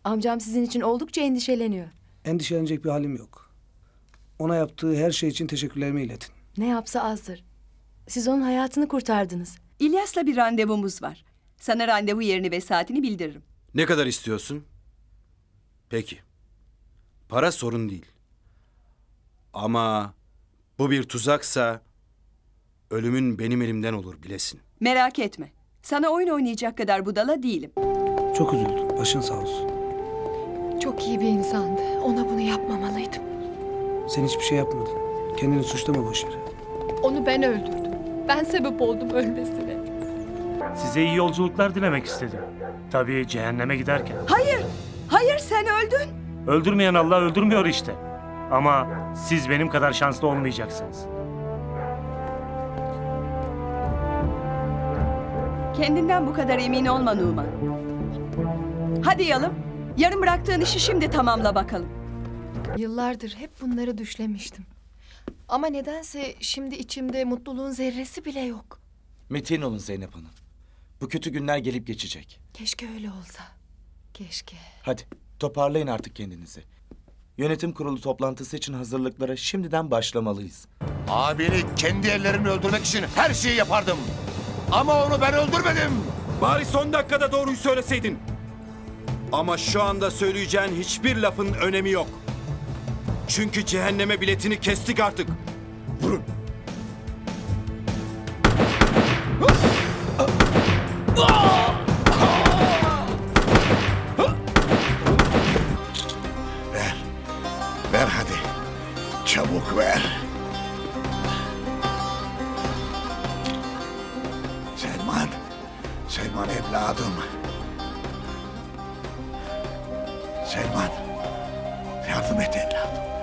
Amcam sizin için oldukça endişeleniyor. Endişelenecek bir halim yok. Ona yaptığı her şey için teşekkürlerimi iletin. Ne yapsa azdır. Siz onun hayatını kurtardınız. İlyas'la bir randevumuz var. Sana randevu yerini ve saatini bildiririm. Ne kadar istiyorsun? Peki. Para sorun değil. Ama bu bir tuzaksa ölümün benim elimden olur bilesin. Merak etme. Sana oyun oynayacak kadar budala değilim. Çok üzüldüm. Başın sağ olsun. Çok iyi bir insandı. Ona bunu yapmamalıydım. Sen hiçbir şey yapmadın. Kendini suçlama boş yere. Onu ben öldürdüm. Ben sebep oldum ölmesine. Size iyi yolculuklar dilemek istedim. Tabii cehenneme giderken. Hayır sen öldün. Öldürmeyen Allah öldürmüyor işte. Ama siz benim kadar şanslı olmayacaksınız. Kendinden bu kadar emin olma Numan. Hadi Yalım. Yarım bıraktığın işi şimdi tamamla bakalım. Yıllardır hep bunları düşlemiştim. Ama nedense şimdi içimde mutluluğun zerresi bile yok. Metin olun Zeynep Hanım. Bu kötü günler gelip geçecek. Keşke öyle olsa. Keşke. Hadi toparlayın artık kendinizi. Yönetim kurulu toplantısı için hazırlıklara şimdiden başlamalıyız. Abini kendi ellerimle öldürmek için her şeyi yapardım. Ama onu ben öldürmedim. Bari son dakikada doğruyu söyleseydin. Ama şu anda söyleyeceğin hiçbir lafın önemi yok. Çünkü cehenneme biletini kestik artık. Vurun. Ver. Ver hadi. Çabuk ver. Selman. Selman evladım. Selman. Yardım et evladım.